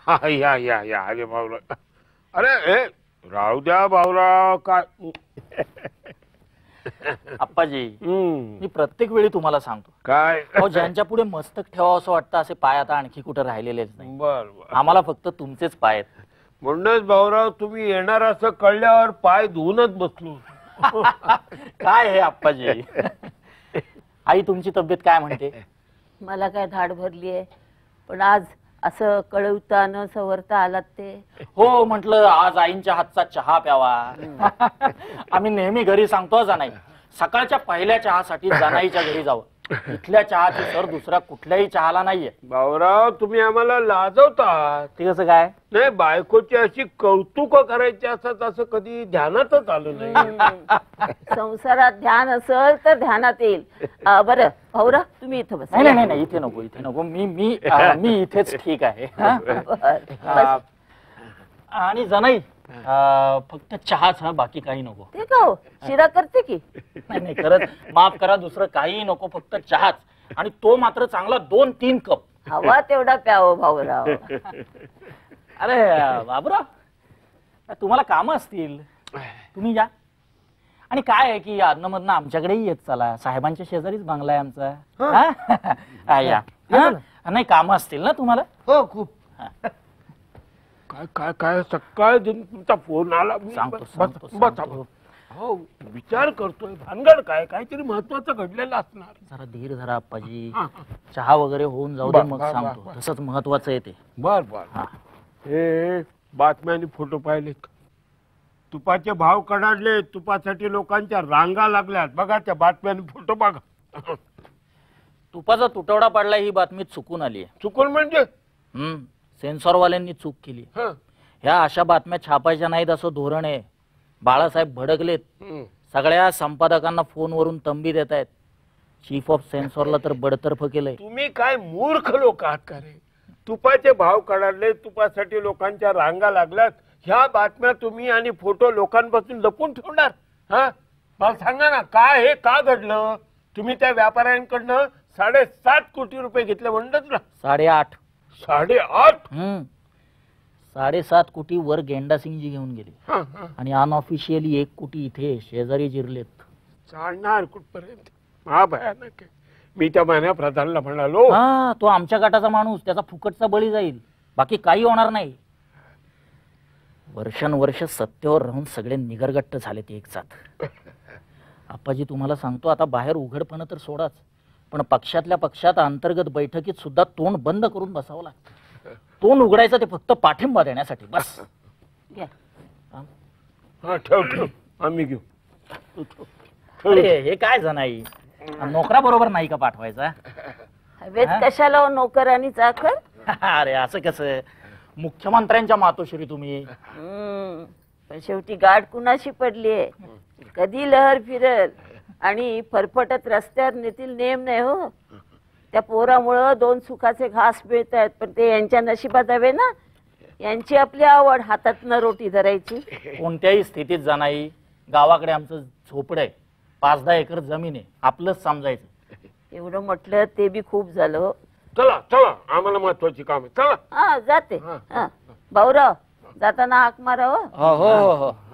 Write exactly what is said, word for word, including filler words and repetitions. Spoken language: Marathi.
हा या या या अरे भाऊराव अरे ए राहू द्या भाऊराव काय आप्पाजी हम्म मी प्रत्येक वेळी तुम्हाला सांगतो काय अहो ज्यांच्या पुढे मस्तक ठेवावं असं वाटतं असे पाय आता आणखी कुठे राहिलेलेच नाही. बर बर आम्हाला फक्त तुमचेच पाय आहेत. म्हणूनच भाऊराव तुम्ही येणार असं कळल्यावर पाय धुवूनच बसलो. काय हे आप्पाजी. आई तुमची तब्येत काय म्हणते? मला काय धाड भरली आहे पण आज असं कळवता न सवरता आलात ते. हो म्हटलं आज आईंच्या हातचा चहा प्यावा. आम्ही नेहमी घरी सांगतो जाणाई सकाळच्या पहिल्या चहासाठी जाणाईच्या घरी जावं. इथल्या चहाची सर दुसऱ्या कुठल्याही चहाला नाहीये. भाऊराव तुम्ही आम्हाला लाजवता. ते कसं काय? नाही बायकोची अशी कौतुक करायची असत असं कधी ध्यानातच आलं नाही. संसारात ध्यान असेल तर ध्यानात येईल. अं, बरं भाऊरा तुम्ही इथं बसा. नाही नाही नाही इथे नको इथे नको मी मी अं, मी इथेच ठीक आहे. अं, आणि जनाई अं, फक्त चहाच हा बाकी काही नको. ते का हो शिरा करते की. नाही नाही खरंच माफ करा दुसरं काही नको फक्त चहाच आणि तो मात्र चांगला दोन तीन कप. हवा तेवढा प्यावं भाऊराव. अरे बाबूराव तुम्हाला काम असतील तुम्ही या. आणि काय आहे की अधनमधनं आमच्याकडेही येत चला. साहेबांच्या शेजारीच बंगला आहे आमचा. हा? या हा? नाही काम असतील ना तुम्हाला? हो खूप. काय काय काय सकाळ दिन तुमचा फोन आला. सांगतो, बस- सांगतो, बस- सांगतो. हो विचार करतोय भानगड काय काहीतरी महत्वाचं घडलेलं असणार. जरा धीर धरा आप्पाजी. हा, चहा वगैरे होऊन जाऊ दे बर, मग बर, सांगतो. बर, बर. तसंच महत्वाचं आहे ते. बर बर हे बातम्याने फोटो पाहिलेत का? तुपाचे भाव कडाडले. तुपासाठी लोकांच्या रांगा लागल्यात. बघा त्या बातम्याने फोटो बघा. तुपाचा तुटवडा पडला ही बातमी चुकून आली आहे. चुकून म्हणजे हम्म सेन्सॉरवाल्यांनी चूक केली. हं, ह्या अशा बातम्या छापायच्या नाहीत असं धोरण आहे. बाळासाहेब भडकलेत. हं. सगळ्या संपादकांना फोनवरून तंबी देत आहेत. चीफ ऑफ सेन्सॉरला तर बडतर्फ केलंय. तुम्ही काय मूर्ख लोक आहात का रे? तुपाचे भाव कडाडले. तुपासाठी लोकांच्या रांगा लागल्यात. ह्या बातम्या तुम्ही आणि फोटो लोकांपासून लपून ठेवणार? हा मला सांगा ना काय हे का घडलं? तुम्ही त्या व्यापाऱ्यांकडनं साडेसात कोटी रुपये घेतले म्हणतात ना. साडेआठ साडेआठ हम्म साडेसात कोटी वर गेंडासिंगजी घेऊन गेले हं, हं. आणि अनऑफिशियली एक कोटी इथे शेजारी जिरलेत. चालणार कुठपर्यंत? हा भयानक आहे. मी त्या महिन्या प्रधानला म्हणालो हा तो आमच्या गटाचा माणूस त्याचा फुकटचा बळी जाईल बाकी काही होणार नाही. वर्षानुवर्ष सत्तेवर राहून सगळे निगरगट्ट झाले ते एक साथ. आप्पाजी तुम्हाला सांगतो आता बाहेर उघडपणं तर सोडाच पण पक्षातल्या पक्षात अंतर्गत बैठकीत सुद्धा तोंड बंद करून बसावं लागतं. तोंड उघडायचं ते फक्त पाठिंबा देण्यासाठी बस. घ्या. हा ठेव ठेव आम्ही घेऊ. अरे हे काय जनाई नोकरा बरोबर नाही का पाठवायचा? हवेत कशाला हो नोकर आणि चाकर? अरे असं कसं मुख्यमंत्र्यांच्या मातोश्री तुम्ही. हम्म. पण शेवटी गाठ कुणाशी पडलीये? कधी लहर फिरल आणि फरफटत रस्त्यावर नेतील नेम नाही हो. त्या पोरामुळं दोन सुखाचे घास मिळत आहेत पण ते यांच्या नशिबात हवे ना. यांची आपली आवड हातात न रोटी धरायची. कोणत्याही स्थितीत जाणाई गावाकडे आमचं झोपड आहे. पाच दहा एकर जमीन आहे आपलंच समजायचं. एवढं म्हटलं ते बी खूप झालं हो. चला चला आम्हाला महत्वाची काम आहे. चला हा जाते. हा. हा भाऊराव जाताना हाक मारा हो. हो हो हो